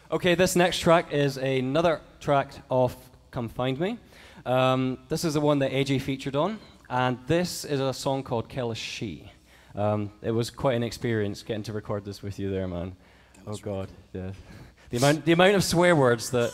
Okay, this next track is another track off Come Find Me. This is the one that AJ featured on, and this is a song called Kellashee. It was quite an experience getting to record this with you there, man. Oh God, yeah. The amount of swear words that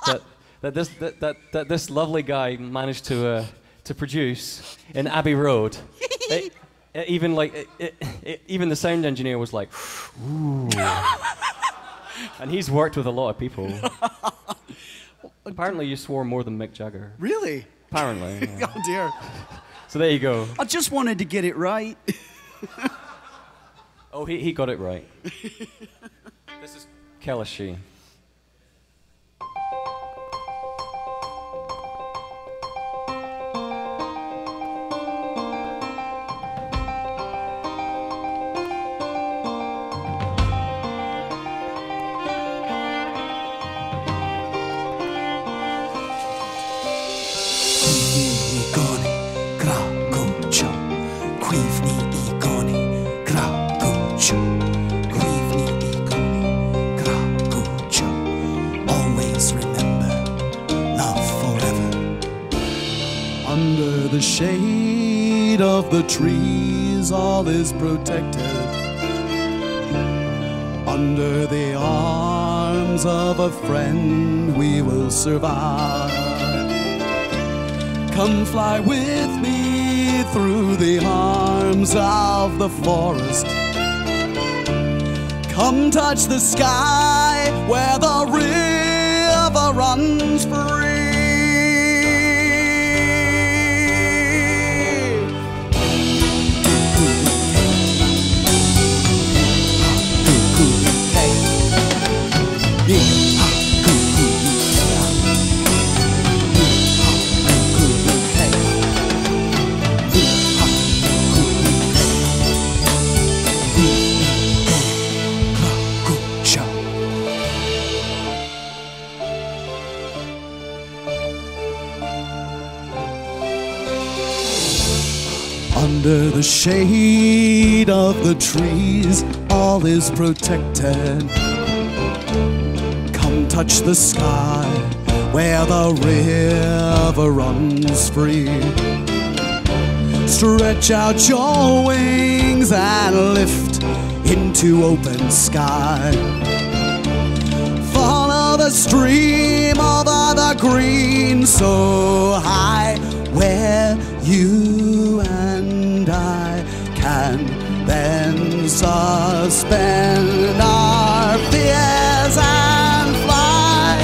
this lovely guy managed to produce in Abbey Road. Even the sound engineer was like, ooh. And he's worked with a lot of people. Apparently you swore more than Mick Jagger. Really? Apparently. Yeah. Oh dear. So there you go. I just wanted to get it right. Oh, he got it right. This is Kellashee. Always remember, love forever. Under the shade of the trees, all is protected. Under the arms of a friend, we will survive. Come fly with me through the arms of the forest. Come touch the sky where the river runs free. Under the shade of the trees, all is protected. Come touch the sky where the river runs free. Stretch out your wings and lift into open sky. Follow the stream over the green so high, where you and I can then suspend our fears and fly.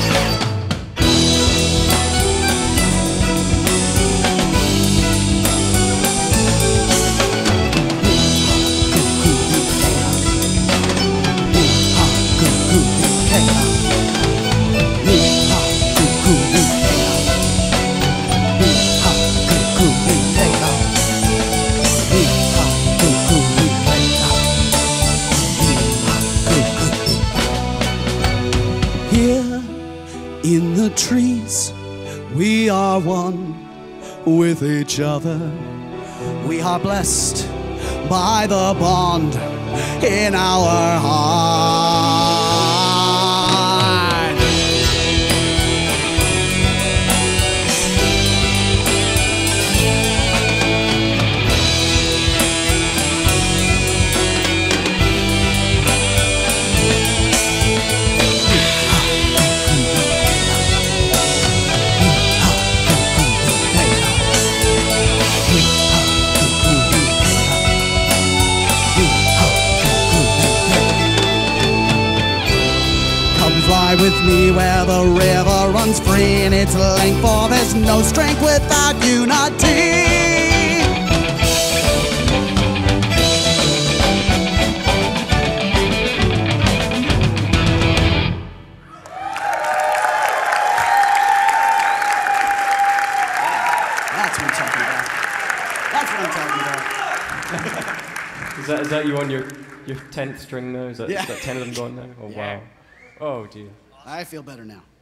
In the trees, we are one with each other. We are blessed by the bond in our heart. Fly with me where the river runs free in its length, for there's no strength without unity. That's what I'm talking about. That's what I'm talking about. Is that you on your 10th string now? Is that 10 of them gone now? Oh, yeah. Wow. Oh, dear. I feel better now.